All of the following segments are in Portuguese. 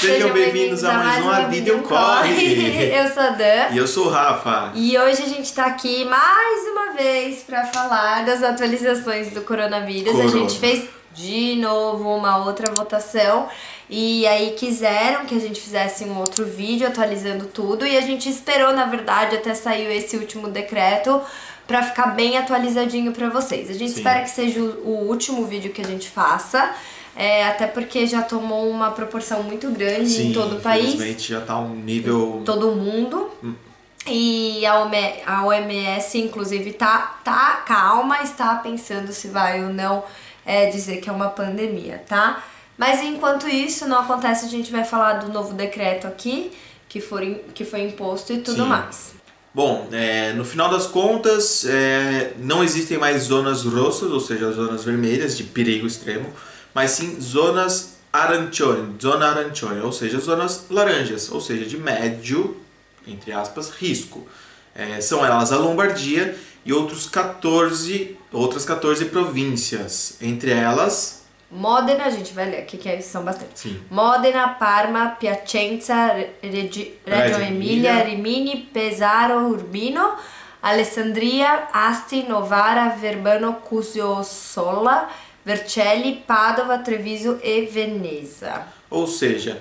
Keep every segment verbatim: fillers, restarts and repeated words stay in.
Sejam bem-vindos a mais uma Vida um Corre. Eu sou a Dan. E eu sou o Rafa. E hoje a gente tá aqui mais uma vez pra falar das atualizações do coronavírus. Corona. A gente fez de novo uma outra votação e aí quiseram que a gente fizesse um outro vídeo atualizando tudo e a gente esperou, na verdade, até saiu esse último decreto pra ficar bem atualizadinho pra vocês. A gente Sim. espera que seja o último vídeo que a gente faça. É, até porque já tomou uma proporção muito grande Sim, em todo o país. Infelizmente já tá um nível... Todo mundo. Hum. E a O M S, inclusive, tá, tá calma, está pensando se vai ou não é, dizer que é uma pandemia, tá? Mas enquanto isso não acontece, a gente vai falar do novo decreto aqui, que, for, que foi imposto e tudo Sim. mais. Bom, é, no final das contas, é, não existem mais zonas rossas, ou seja, zonas vermelhas de perigo extremo, mas sim zonas arancioni, zona arancione, ou seja, zonas laranjas, ou seja, de médio, entre aspas, risco. É, são elas a Lombardia e outros quatorze, outras quatorze províncias, entre elas... Modena, a gente vai ler aqui que são bastante. Sim. Modena, Parma, Piacenza, Regi, Reggio Emilia, Rimini, Pesaro, Urbino, Alessandria, Asti, Novara, Verbano, Cusio, Sola, Vercelli, Padova, Treviso e Veneza. Ou seja,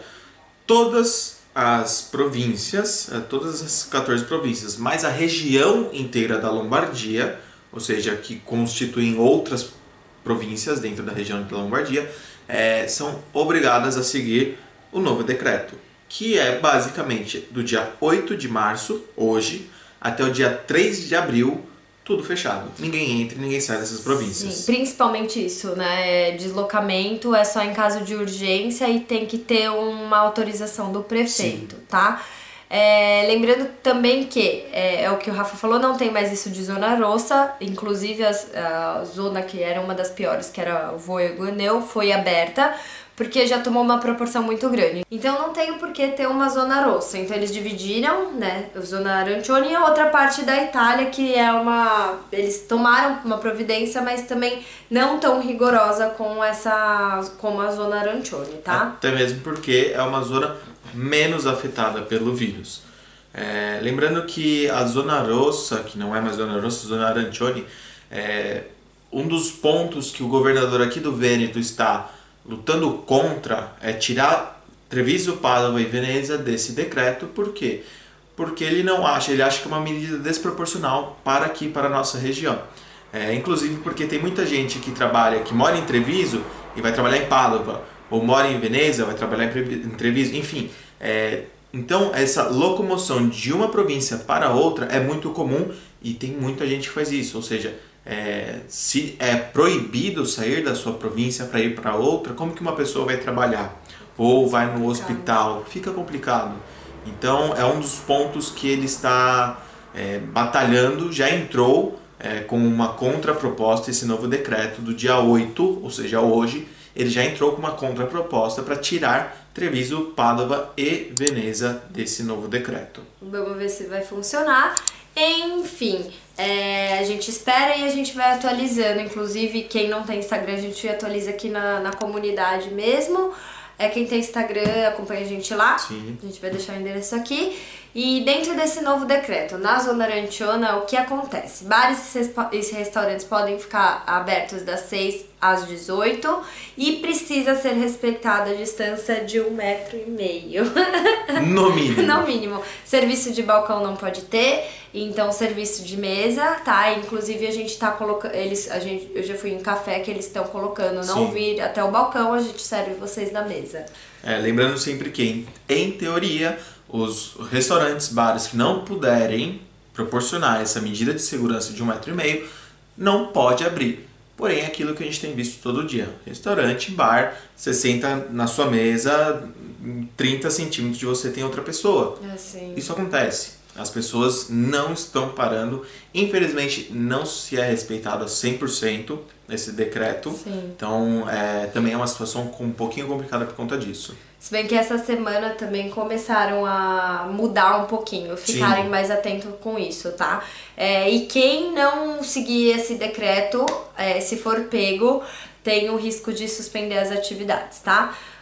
todas as províncias, todas as quatorze províncias, mais a região inteira da Lombardia, ou seja, que constituem outras províncias dentro da região da Lombardia, é, são obrigadas a seguir o novo decreto, que é basicamente do dia oito de março, hoje, até o dia três de abril, tudo fechado. Ninguém entra e ninguém sai dessas províncias. Sim, principalmente isso, né? Deslocamento é só em caso de urgência e tem que ter uma autorização do prefeito, Sim. tá? É, lembrando também que, é, é o que o Rafa falou, não tem mais isso de zona rossa, inclusive a, a zona que era uma das piores, que era o Voiguneu, foi aberta, porque já tomou uma proporção muito grande. Então não tem por que ter uma zona rossa. Então eles dividiram, né, a zona arancione e a outra parte da Itália, que é uma... Eles tomaram uma providência, mas também não tão rigorosa com essa, como a zona arancione, tá? Até mesmo porque é uma zona menos afetada pelo vírus. É, lembrando que a zona rossa, que não é mais zona rossa, a zona arancione, é um dos pontos que o governador aqui do Vêneto está lutando contra é tirar Treviso, Padova e Veneza desse decreto. Por quê? Porque ele não acha, ele acha que é uma medida desproporcional para aqui, para a nossa região. É, inclusive porque tem muita gente que trabalha, que mora em Treviso e vai trabalhar em Padova, ou mora em Veneza, vai trabalhar em Treviso, enfim. É, então essa locomoção de uma província para outra é muito comum e tem muita gente que faz isso, ou seja, É, se é proibido sair da sua província para ir para outra, como que uma pessoa vai trabalhar? Ou vai no hospital? Fica complicado. Então é um dos pontos que ele está é, batalhando, já entrou é, com uma contraproposta, esse novo decreto do dia oito, ou seja, hoje, ele já entrou com uma contraproposta para tirar Treviso, Padova e Veneza desse novo decreto. Vamos ver se vai funcionar. Enfim, é, a gente espera e a gente vai atualizando. Inclusive, quem não tem Instagram, a gente atualiza aqui na, na comunidade mesmo. É, quem tem Instagram, acompanha a gente lá. Sim. A gente vai deixar o endereço aqui. E dentro desse novo decreto, na zona arancione, o que acontece? Bares e restaurantes podem ficar abertos das seis às dezoito e precisa ser respeitada a distância de um metro e meio. No mínimo. No mínimo. Serviço de balcão não pode ter, então serviço de mesa, tá? Inclusive a gente tá colocando, eles, a gente, eu já fui em café que eles estão colocando, não Sim. vir até o balcão, a gente serve vocês da mesa. É, lembrando sempre que, em, em teoria, os restaurantes, bares que não puderem proporcionar essa medida de segurança de um metro e meio, não pode abrir. Porém, é aquilo que a gente tem visto todo dia. Restaurante, bar, você senta na sua mesa, trinta centímetros de você tem outra pessoa. Assim. Isso acontece. As pessoas não estão parando. Infelizmente, não se é respeitado a cem por cento esse decreto. Sim. Então, é, também é uma situação um pouquinho complicada por conta disso. Se bem que essa semana também começaram a mudar um pouquinho, ficarem Sim. mais atentos com isso, tá? É, e quem não seguir esse decreto, é, se for pego, tem o risco de suspender as atividades, tá?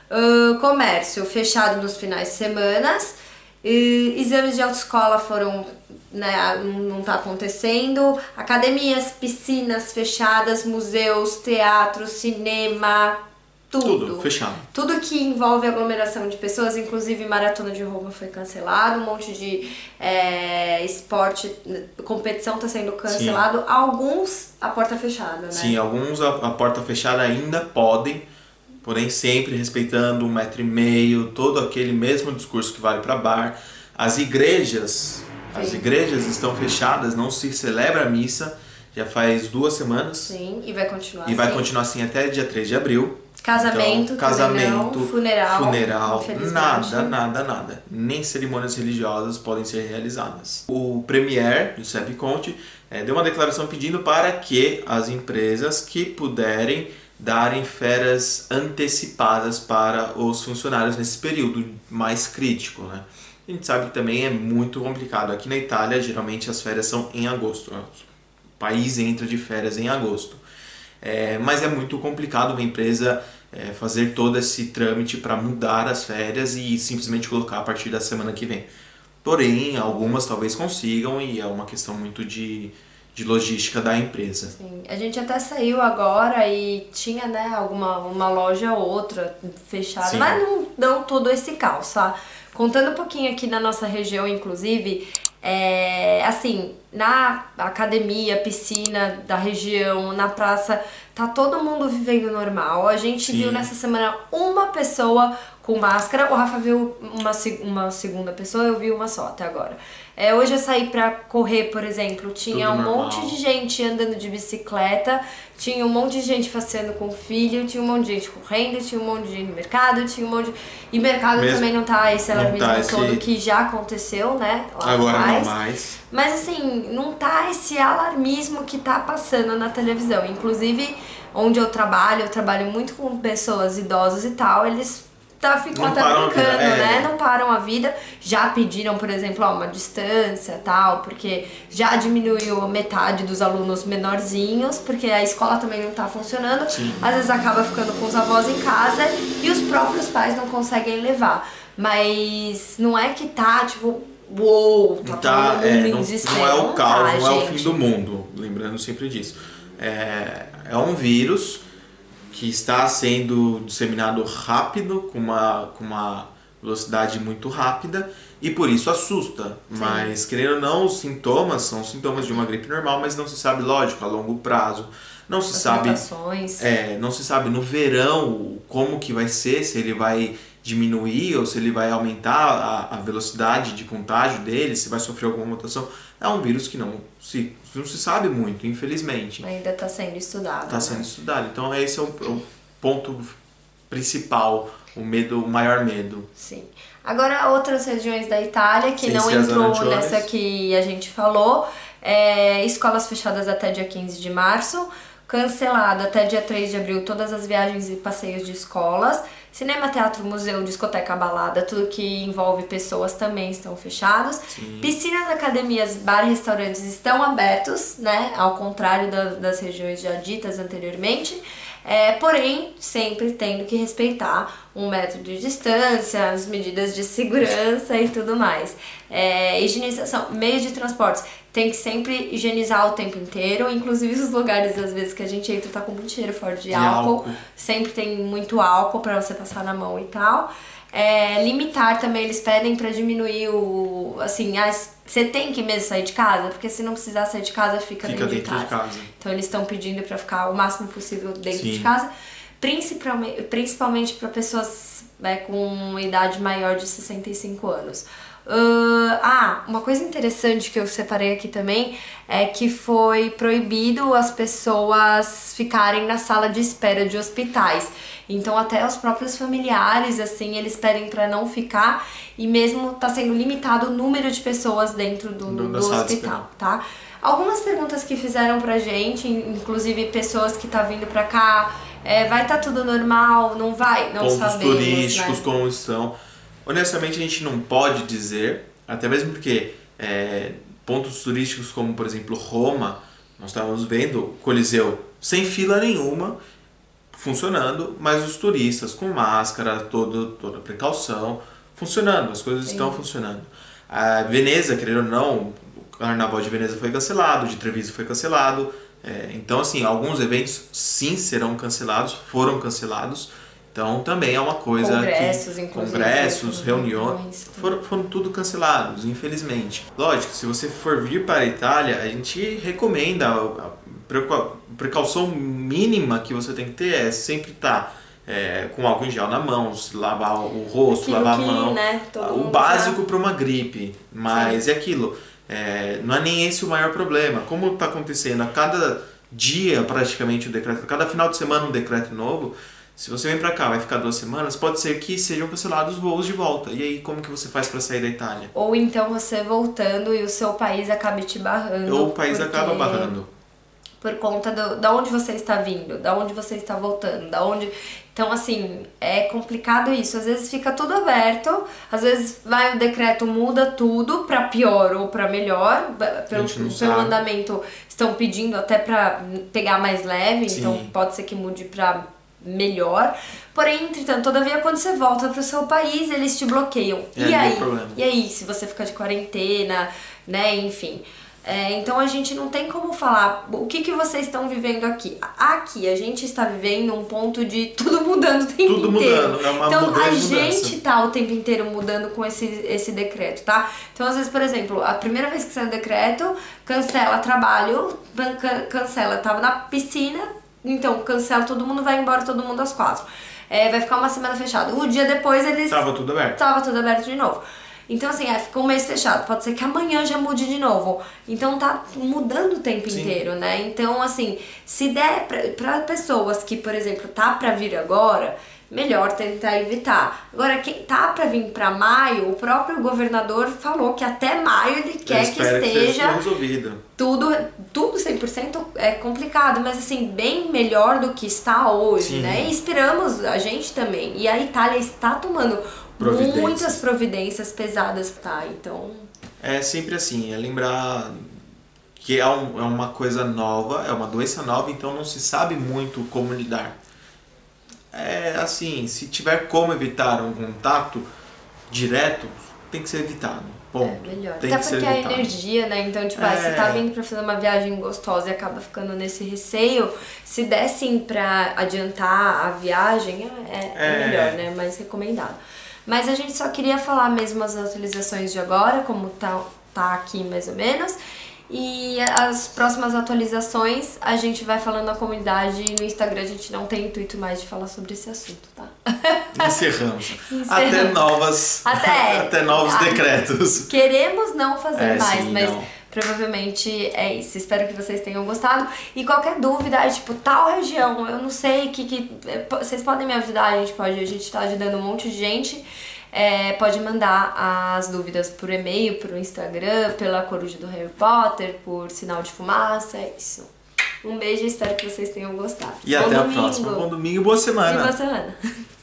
Uh, comércio fechado nos finais de semana. Uh, exames de autoescola foram, né, não tá acontecendo. Academias, piscinas fechadas, museus, teatro, cinema, tudo. Tudo fechado. Tudo que envolve aglomeração de pessoas, inclusive Maratona de Roma foi cancelado, um monte de é, esporte, competição está sendo cancelado. Sim. Alguns a porta fechada, né? Sim, alguns a, a porta fechada ainda podem, porém sempre respeitando um metro e meio, todo aquele mesmo discurso que vale para bar. As igrejas, Sim. as igrejas estão fechadas, não se celebra a missa, já faz duas semanas. Sim, e vai continuar assim. E vai continuar assim até dia três de abril. Casamento, então, casamento, não, funeral, funeral, nada, nada, nada. Nem cerimônias religiosas podem ser realizadas. O Premier, Giuseppe Conte, é, deu uma declaração pedindo para que as empresas que puderem darem férias antecipadas para os funcionários nesse período mais crítico, né? A gente sabe que também é muito complicado. Aqui na Itália, geralmente as férias são em agosto. O país entra de férias em agosto. É, mas é muito complicado uma empresa é, fazer todo esse trâmite para mudar as férias e simplesmente colocar a partir da semana que vem. Porém, algumas talvez consigam e é uma questão muito de, de logística da empresa. Sim, a gente até saiu agora e tinha, né, alguma uma loja ou outra fechada, Sim. mas não, não todo esse caos, tá? Contando um pouquinho aqui na nossa região, inclusive, é, assim, na academia, piscina da região, na praça, tá todo mundo vivendo normal. A gente Sim. viu nessa semana uma pessoa com máscara, o Rafa viu uma, uma segunda pessoa, eu vi uma só até agora. É, hoje eu saí pra correr, por exemplo, tinha Tudo um normal. monte de gente andando de bicicleta, tinha um monte de gente passeando com o filho, tinha um monte de gente correndo, tinha um monte de gente no mercado, tinha um monte de... E mercado Mesmo também não tá esse alarmismo tá esse... todo que já aconteceu, né? Lá Agora atrás. não mais. Mas assim, não tá esse alarmismo que tá passando na televisão. Inclusive, onde eu trabalho, eu trabalho muito com pessoas idosas e tal, eles... Tá, ficam até brincando, é. né? Não param a vida. Já pediram, por exemplo, ó, uma distância tal, porque já diminuiu metade dos alunos menorzinhos, porque a escola também não tá funcionando. Sim. Às vezes acaba ficando com os avós em casa e os próprios pais não conseguem levar. Mas não é que tá, tipo, uou, tá, tá todo mundo é, em não, desespero. não é o caos, tá, não é o gente. fim do mundo. Lembrando sempre disso. É, é um vírus que está sendo disseminado rápido, com uma, com uma velocidade muito rápida, e por isso assusta. Sim. Mas, querendo ou não, os sintomas são sintomas de uma gripe normal, mas não se sabe, lógico, a longo prazo. Não se As sabe, mutações. é, não se sabe no verão como que vai ser, se ele vai diminuir ou se ele vai aumentar a, a velocidade de contágio dele, se vai sofrer alguma mutação. É um vírus que não se, não se sabe muito, infelizmente. Ainda está sendo estudado. Está né? sendo estudado. Então esse é o, o ponto principal, o medo, o maior medo. Sim. Agora outras regiões da Itália que Sem não ser as entrou arancione. nessa que a gente falou, é, escolas fechadas até dia quinze de março, cancelado até dia três de abril todas as viagens e passeios de escolas, cinema, teatro, museu, discoteca, balada, tudo que envolve pessoas também estão fechados. Sim. Piscinas, academias, bar e restaurantes estão abertos, né? Ao contrário da, das regiões já ditas anteriormente. É, porém, sempre tendo que respeitar um metro de distância, as medidas de segurança e tudo mais. É, higienização, meios de transportes, tem que sempre higienizar o tempo inteiro, inclusive os lugares às vezes que a gente entra tá com muito cheiro forte de, de álcool. álcool, sempre tem muito álcool para você passar na mão e tal. É, limitar também, eles pedem para diminuir o, assim, as, você tem que mesmo sair de casa, porque se não precisar sair de casa, fica, fica dentro, dentro de, casa. de casa. Então eles estão pedindo para ficar o máximo possível dentro Sim. de casa, principalmente, principalmente para pessoas, né, com idade maior de sessenta e cinco anos. Uh, ah, uma coisa interessante que eu separei aqui também é que foi proibido as pessoas ficarem na sala de espera de hospitais. Então até os próprios familiares, assim, eles pedem para não ficar, e mesmo tá sendo limitado o número de pessoas dentro do, do, do hospital, tá? Algumas perguntas que fizeram pra gente, inclusive pessoas que tá vindo pra cá, é, vai tá tudo normal, não vai? Não Pontos sabemos, turísticos, né? como estão. Honestamente, a gente não pode dizer, até mesmo porque é, pontos turísticos como, por exemplo, Roma, nós estávamos vendo o Coliseu sem fila nenhuma, funcionando, mas os turistas com máscara, todo, toda precaução, funcionando, as coisas Sim. estão funcionando. A Veneza, querendo ou não, o Carnaval de Veneza foi cancelado, o de Treviso foi cancelado, é, então assim, alguns eventos sim serão cancelados, foram cancelados, então também é uma coisa congressos, que... inclusive, Congressos, reuniões, foram, foram tudo cancelados, infelizmente. Lógico, se você for vir para a Itália, a gente recomenda, a precaução mínima que você tem que ter é sempre estar é, com álcool em gel na mão, se lavar o rosto, aquilo lavar que, a mão, né, o básico para uma gripe, mas Sim. é aquilo, é, não é nem esse o maior problema. Como está acontecendo a cada dia praticamente o decreto, a cada final de semana um decreto novo, se você vem para cá, vai ficar duas semanas, pode ser que sejam cancelados os voos de volta. E aí, como que você faz para sair da Itália? Ou então você voltando e o seu país acabe te barrando. Ou o país porque... acaba barrando. Por conta do, da onde você está vindo, da onde você está voltando, da onde... Então, assim, é complicado isso. Às vezes fica tudo aberto, às vezes vai o decreto, muda tudo pra pior ou pra melhor. Pelo, pelo andamento, estão pedindo até pra pegar mais leve, Sim. então pode ser que mude pra melhor. Porém, entretanto, todavia, quando você volta pro seu país, eles te bloqueiam. É, e aí? Problema. E aí, se você fica de quarentena, né, enfim... É, então a gente não tem como falar o que, que vocês estão vivendo aqui. Aqui a gente está vivendo um ponto de tudo mudando o tempo tudo inteiro. Mudando, é uma então a mudança. gente tá o tempo inteiro mudando com esse, esse decreto, tá? Então às vezes, por exemplo, a primeira vez que sai o decreto, cancela trabalho, cancela, tava na piscina, então cancela, todo mundo vai embora, todo mundo às quatro. É, vai ficar uma semana fechada. O dia depois eles... Tava tudo aberto. Tava tudo aberto de novo. Então, assim, é, ficou um mês fechado. Pode ser que amanhã já mude de novo. Então, tá mudando o tempo Sim. inteiro, né? Então, assim, se der pra, pra pessoas que, por exemplo, tá pra vir agora, melhor tentar evitar. Agora, quem tá pra vir pra maio, o próprio governador falou que até maio ele quer que esteja que resolvido. Tudo, tudo cem por cento é complicado, mas assim, bem melhor do que está hoje, Sim. né? E esperamos, a gente também. E a Itália está tomando Providências. muitas providências pesadas, tá? Então... É sempre assim, é lembrar que é, um, é uma coisa nova, é uma doença nova, então não se sabe muito como lidar. É assim, se tiver como evitar um contato direto, tem que ser evitado. Ponto. É melhor. Tem Até que porque ser a energia, né? Então, tipo, é... você tá vindo pra fazer uma viagem gostosa e acaba ficando nesse receio. Se der sim pra adiantar a viagem, é, é... é melhor, né? Mais recomendado. Mas a gente só queria falar mesmo as atualizações de agora, como tá, tá aqui mais ou menos. E as próximas atualizações a gente vai falando na comunidade. No Instagram a gente não tem intuito mais de falar sobre esse assunto, tá? Encerramos. Encerramos. Até novas. Até, até novos a, decretos. Queremos não fazer é, mais, sim, mas não. provavelmente é isso. Espero que vocês tenham gostado. E qualquer dúvida, é tipo, tal região, eu não sei que, que. Vocês podem me ajudar, a gente pode, a gente tá ajudando um monte de gente. É, pode mandar as dúvidas por e-mail, por Instagram, pela Coruja do Harry Potter, por Sinal de Fumaça, é isso. Um beijo e espero que vocês tenham gostado. E Bom até domingo. a próxima. Bom domingo e boa semana. E boa semana.